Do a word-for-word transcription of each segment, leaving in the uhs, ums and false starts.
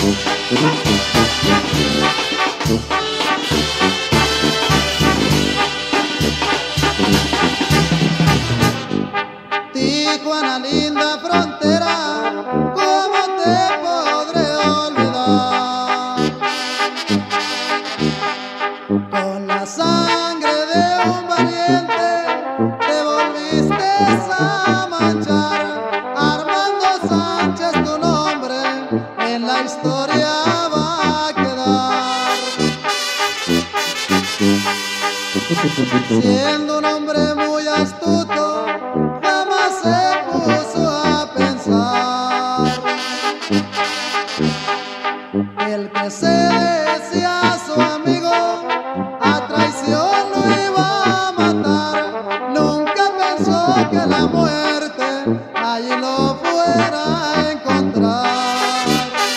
Tijuana, linda frontera, ¿cómo te podré olvidar? Con la sangre de un valiente te volviste a manchar. Armando Sánchez, tu nombre en la historia va a quedar. Siendo un hombre muy astuto, jamás se puso a pensar el que se decía su amigo a traición lo iba a matar. Nunca pensó que la muerte allí lo fuera a encontrar.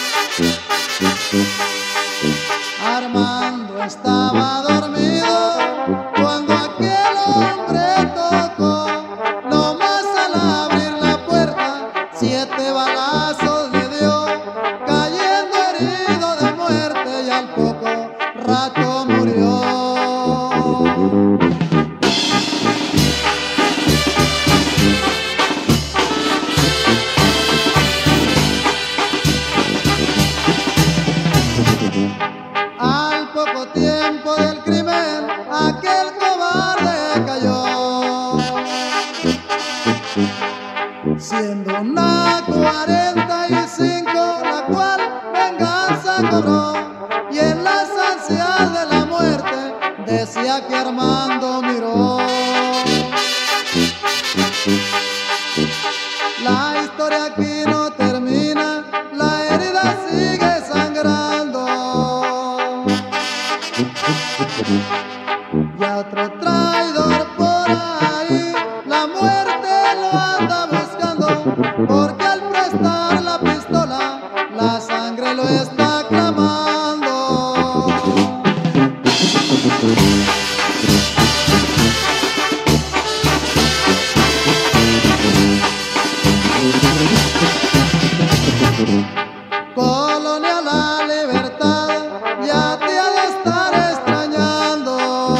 Armando estaba dormido cuando aquel hombre tocó. Nomás al abrir la puerta, siete balazos le dio, cayendo herido de muerte y al poco rato murió. Al poco tiempo del crimen, aquel cobarde cayó, siendo una cuarenta y cinco, la cual venganza cobró. Y en las ansias de la muerte decía que Armando miró. La historia aquí no termina, la herida sigue sangrando. Y a otro traidor por ahí la muerte lo anda buscando, porque al prestar la pistola la sangre lo está clamando. Colonia La Libertad ya te ha de estar extrañando,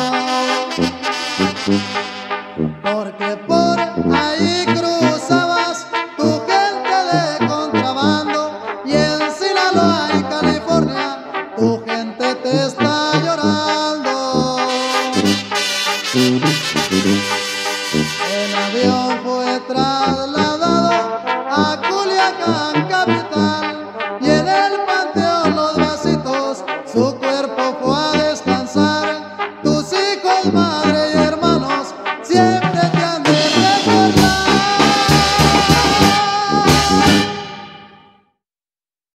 porque por ahí cruzabas tu gente de contrabando y en Sinaloa